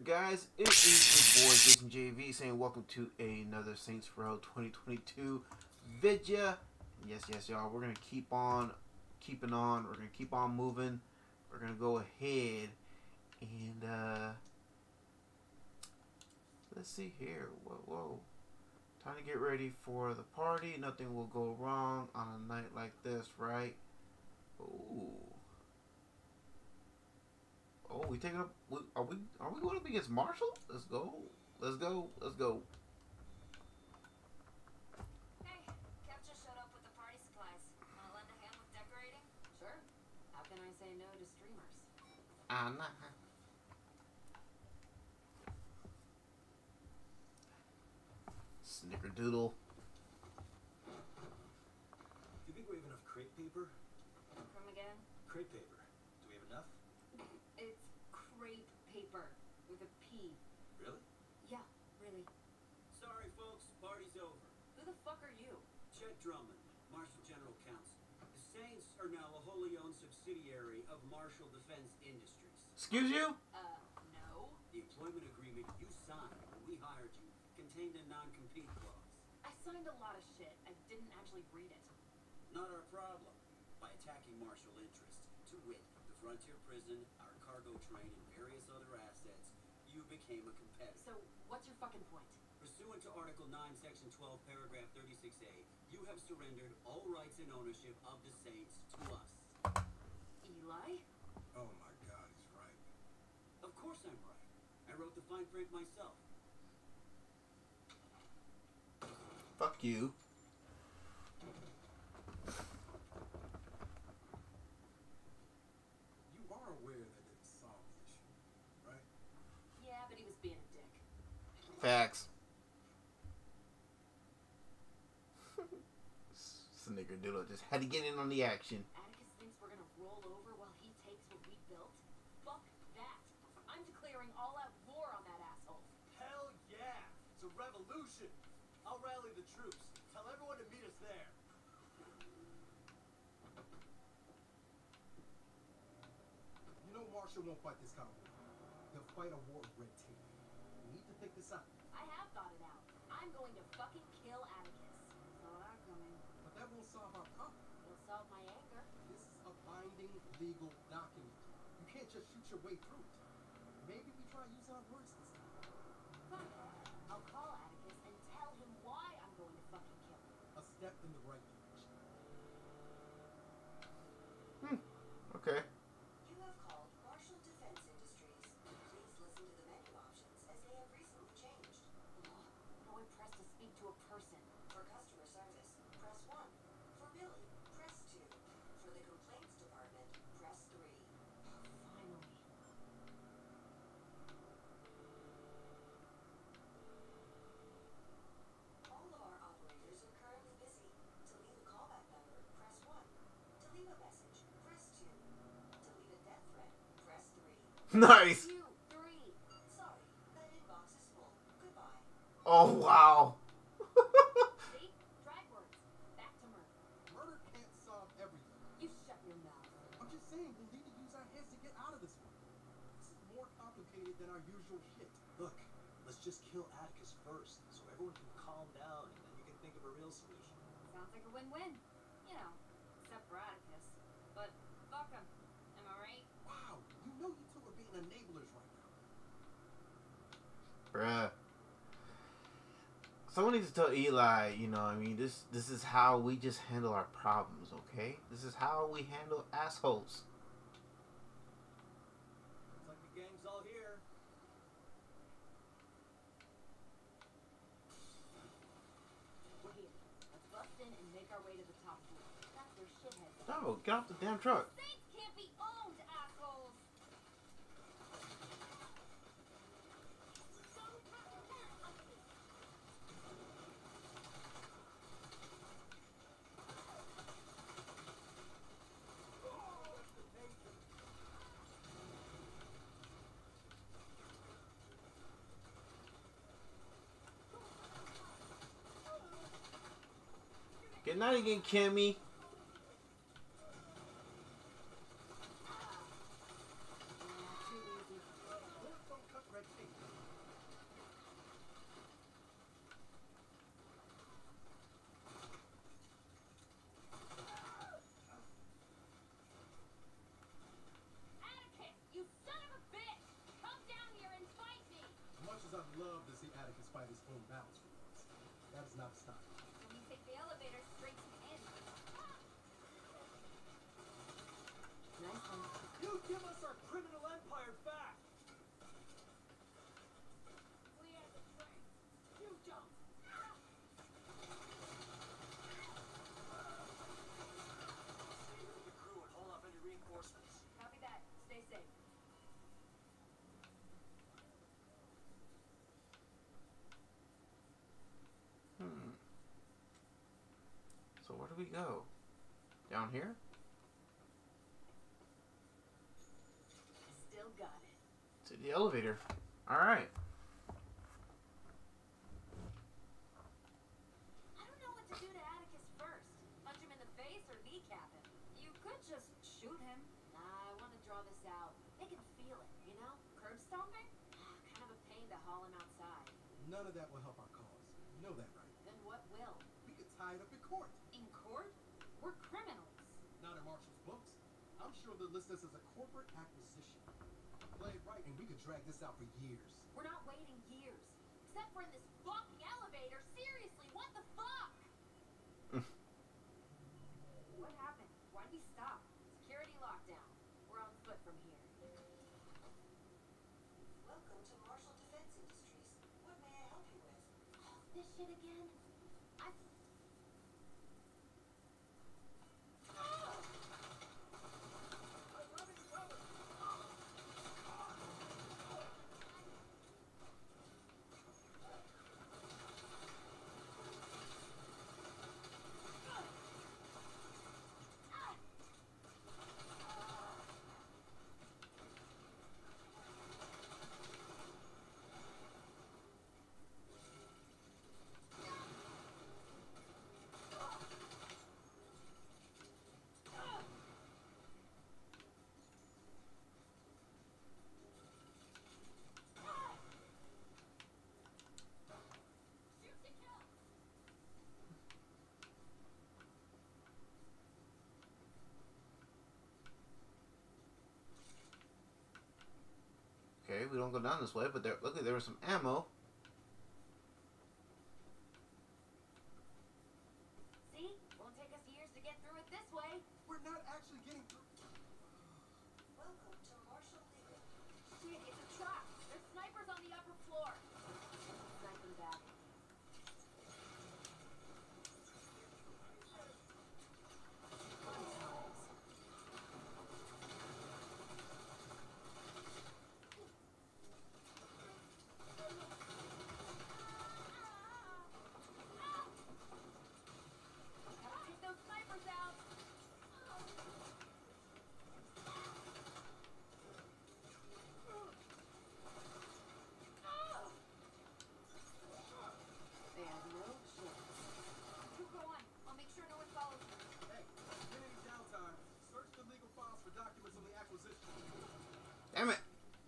good, guys? It is your boy Jason JV saying welcome to another Saints Row 2022 video. Yes, y'all. We're gonna keep on keeping on. We're gonna keep on moving. We're gonna go ahead and let's see here. Whoa. Time to get ready for the party. Nothing will go wrong on a night like this, right? Ooh. Oh, we taking up? Are we going up against Marshall? Let's go. Hey, Kev just showed up with the party supplies. Wanna lend a hand with decorating? Sure. How can I say no to streamers? Nah. Snickerdoodle. Do you think we have enough crepe paper? Come again? Crepe paper. Do we have enough? It's crepe paper with a P. Really? Yeah, really. Sorry, folks. Party's over. Who the fuck are you? Chet Drummond, Marshall General Counsel. The Saints are now a wholly owned subsidiary of Marshall Defense Industries. Excuse you? No. The employment agreement you signed when we hired you contained a non-compete clause. I signed a lot of shit. I didn't actually read it. Not our problem. By attacking Marshall interests, to wit, the Frontier Prison, our cargo train, and various other assets, you became a competitor. So, what's your fucking point? Pursuant to Article 9, Section 12, Paragraph 36A, you have surrendered all rights and ownership of the Saints to us. Eli? Oh my God, he's right. Of course I'm right. I wrote the fine print myself. Fuck you. You are aware that didn't solve the issue, right? Yeah, but he was being a dick. Facts. Snickerdoodle just had to get in on the action. Atticus thinks we're gonna roll over while he takes what we built? Fuck that. I'm declaring all-out war on that asshole. Hell yeah! It's a revolution! I'll rally the troops. Tell everyone to meet us there. You know Marshall won't fight this kind of war. He'll fight a war of red tape. We need to pick this up. I have thought it out. I'm going to fucking kill Atticus. Saw that coming. But that won't solve our problem. It'll solve my anger. This is a binding legal document. You can't just shoot your way through it. Maybe we try using our words this time. Fine. I'll call Atticus and tell him why I'm going to fucking kill him. A step in the right direction. Okay. You have called Marshall Defense Industries. Please listen to the menu options as they have recently changed. How I'm pressed to speak to a person. For customer service, press 1. For billing, press 2. For the complaints department, press 3. Finally. All of our operators are currently busy. To leave a callback number, press 1. To leave a message, press 2. To leave a death threat, press 3. Nice. 2, 3. Sorry, that inbox is full. Goodbye. Oh wow. See? Drag words. Back to murder. Murder can't solve everything. You shut your mouth. I'm just saying, we'll need to use our heads to get out of this one. This is more complicated than our usual shit. Look, let's just kill Atticus first, so everyone can calm down, and then you can think of a real solution. Sounds like a win-win. You know, except for Atticus. But fuck him. Am I right? Wow, you know you two are being enablers right now. Bruh. Someone needs to tell Eli, you know, I mean, this is how we just handle our problems, okay? This is how we handle assholes. Looks like the gang's all here. We're here. Let's bust in and make our way to the top floor. That's where shitheads are. No, get off the damn truck. Saints can't be owned, assholes! Good night again, Kimmy. Don't cut red tape. Atticus fight his own battles for once. That is not a style. When you take the elevator straight to the end. Nice one. You give us our criminal empire back! We have the train. You don't. Stay with the crew and hold off any reinforcements. Copy that. Stay safe. So where do we go? Down here? Still got it. To the elevator. Alright. I don't know what to do to Atticus first. Punch him in the face or kneecap him. You could just shoot him. Nah, I want to draw this out. Make him feel it, you know? Curb stomping? Kind of a pain to haul him outside. None of that will help our cause. You know that, right? Then what will? We could tie it up in court. In court? We're criminals. Not in Marshall's books. I'm sure they'll list us as a corporate acquisition. Play it right and we could drag this out for years. We're not waiting years. Except for in this fucking elevator. Seriously, what the fuck? What happened? Why'd we stop? Security lockdown. We're on foot from here. Welcome to Marshall Defense Industries. What may I help you with? This shit again? Okay, we don't go down this way, but there, luckily there was some ammo. See? Won't take us years to get through it this way. We're not actually getting through. Welcome to Marshall Legal. Shit, it's a trap. There's snipers on the upper floor. Snipe them back. Gotta take those snipers out. They have no chance. You go on. I'll make sure no one follows you. Hey, get any downtime. Search the legal files for documents on the acquisition. Damn it!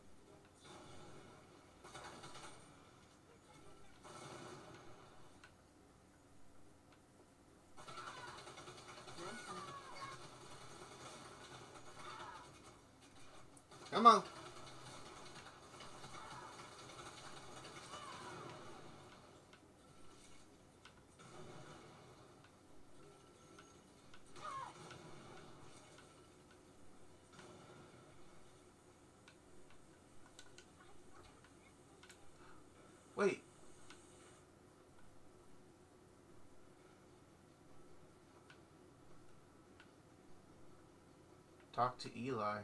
Come on. Wait. Talk to Eli.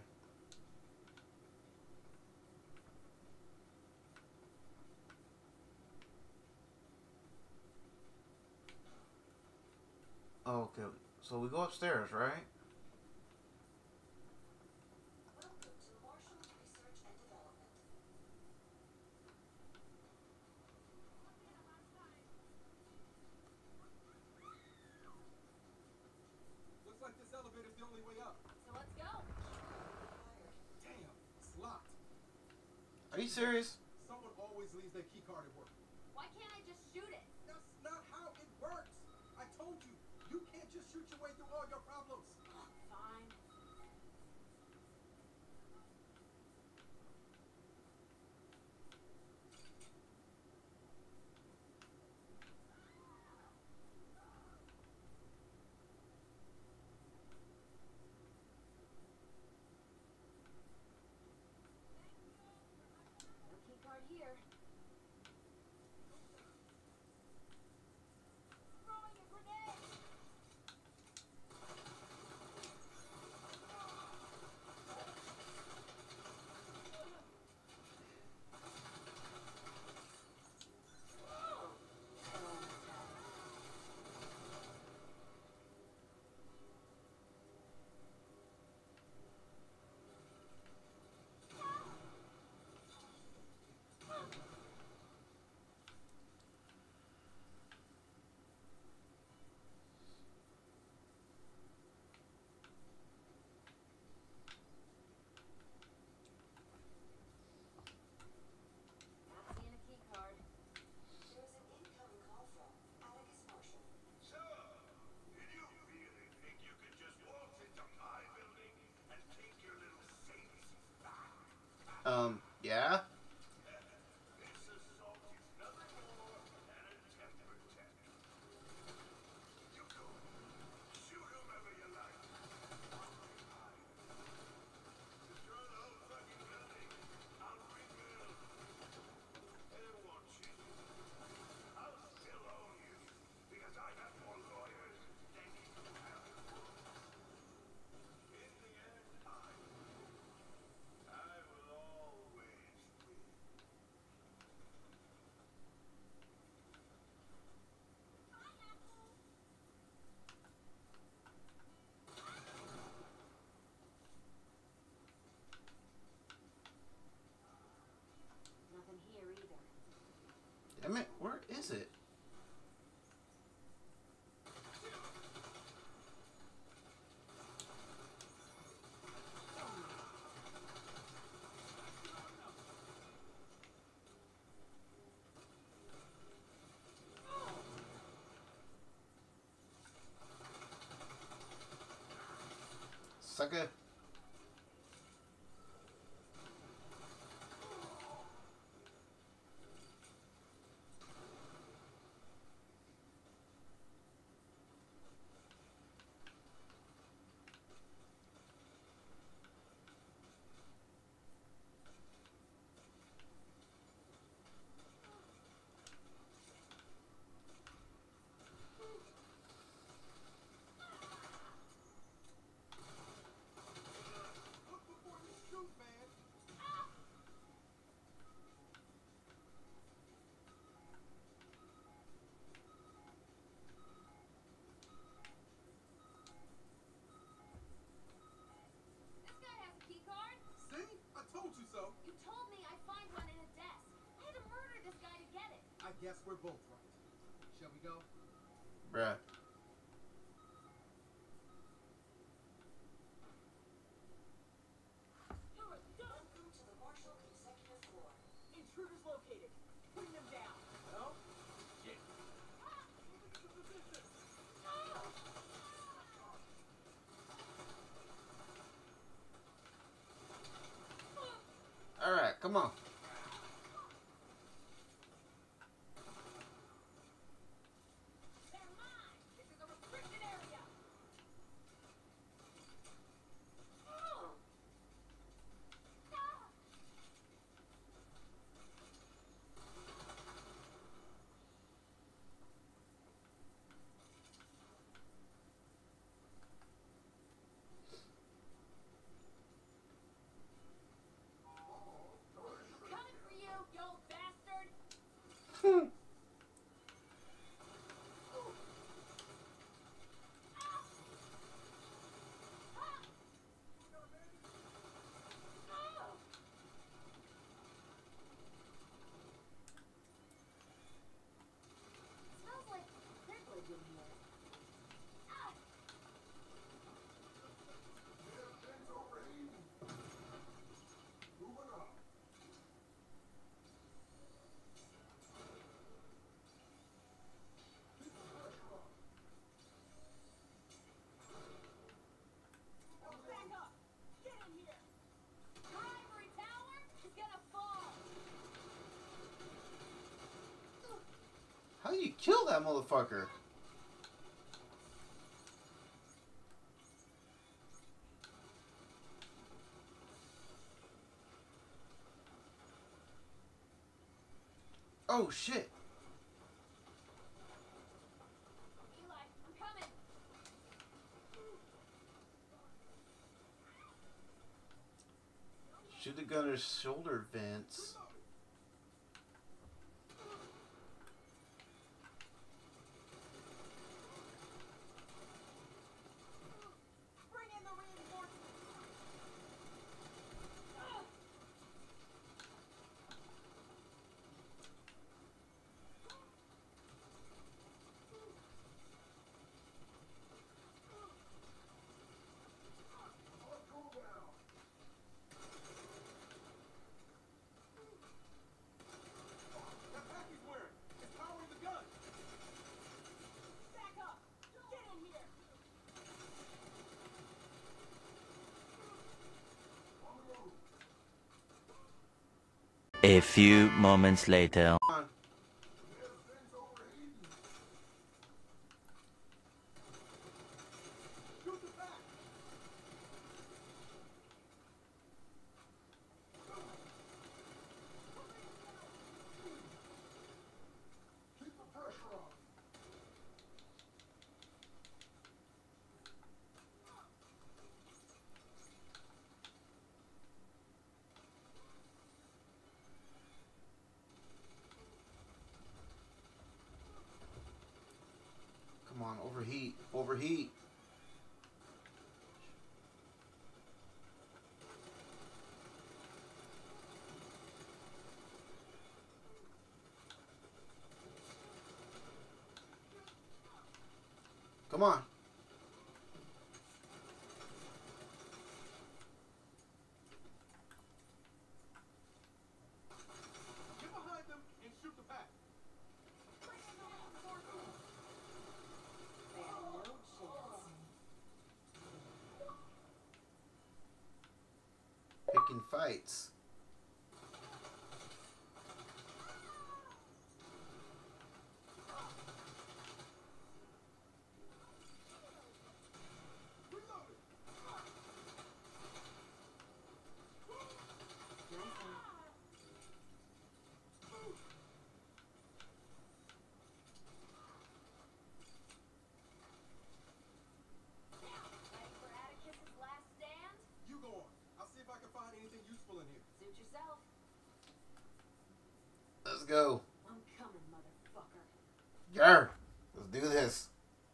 Okay, so we go upstairs, right? Welcome to Marshall Research and Development. Looks like this elevator's the only way up. So let's go. Damn, it's locked. Are you serious? Someone always leaves their key card at work. Why can't I just shoot it? That's not how it works. I told you, you can't just shoot your way through all your problems. Fine. Yeah? Nothing here either. Damn it, where is it? Sucker. Look before you shoot, man. This guy has a key card. See? I told you so. You told me I'd find one in a desk. I had to murder this guy to get it. I guess we're both right. Shall we go? Bruh. You're a dumb. Welcome to the Marshall Consecutive Floor. Intruders located. Putting them down. No? Alright, come on. They're mine. This is a restricted area. Oh. Ah. Coming for you, you old bastard. Ah. Ah. Oh. Smells like privilege in here. Ah. Back up! Get in here! Your ivory tower is gonna fall! How do you kill that motherfucker? Oh shit. Eli, I'm coming! Shoot the gunner's shoulder vents. Bring in the reinforcements! Ah. A few moments later. Come on. Come on, overheat, overheat. Come on. Get behind them and shoot the pack. They have no chance. Picking fights. Ready for Atticus's last stand? You go on. I'll see if I can find anything useful in here. Suit yourself. Let's go. I'm coming, motherfucker. Grr. Let's do this.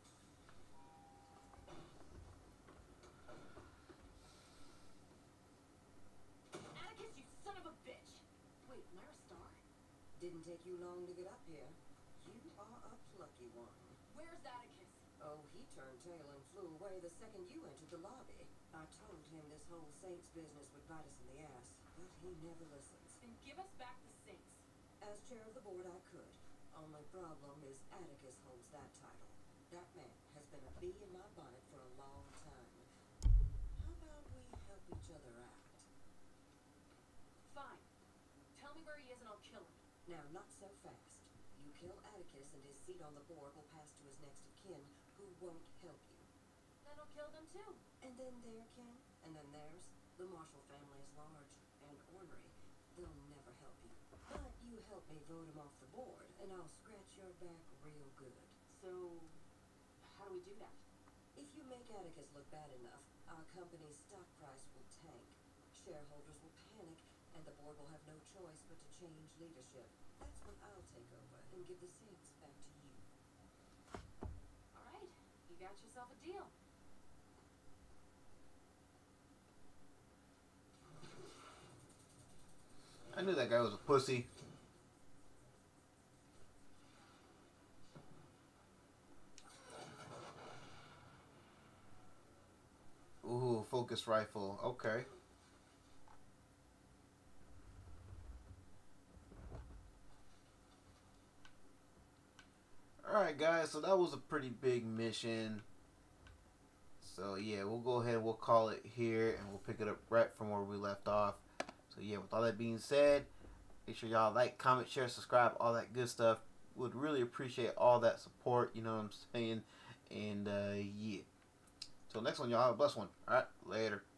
Atticus, you son of a bitch! Wait, am I a star? Didn't take you long to get up here. You are a plucky one. Where's Atticus? Oh, he turned tail and flew away the second you entered the lobby. I told him this whole Saints business would bite us in the ass, but he never listens. Then give us back the Saints. As chair of the board, I could. Only problem is Atticus holds that title. That man has been a bee in my bonnet for a long time. How about we help each other out? Fine. Tell me where he is and I'll kill him. Now, not so fast. You kill Atticus and his seat on the board will pass to his next of kin, who won't help you. Then I'll kill them too. And then their kin, and then theirs. The Marshall family is large and ornery. They'll never help you. But you help me vote him off the board, and I'll scratch your back real good. So, how do we do that? If you make Atticus look bad enough, our company's stock price will tank. Shareholders will panic, and the board will have no choice but to change leadership. That's when I'll take over and give the Saints back to you. Alright, you got yourself a deal. I knew that guy was a pussy. Ooh, focus rifle. Okay. Alright guys, so that was a pretty big mission. So yeah, we'll go ahead and we'll call it here and we'll pick it up right from where we left off. So yeah, with all that being said, make sure y'all like, comment, share, subscribe, all that good stuff. Would really appreciate all that support, you know what I'm saying? And yeah. Till next one, y'all have a blessed one. Alright, later.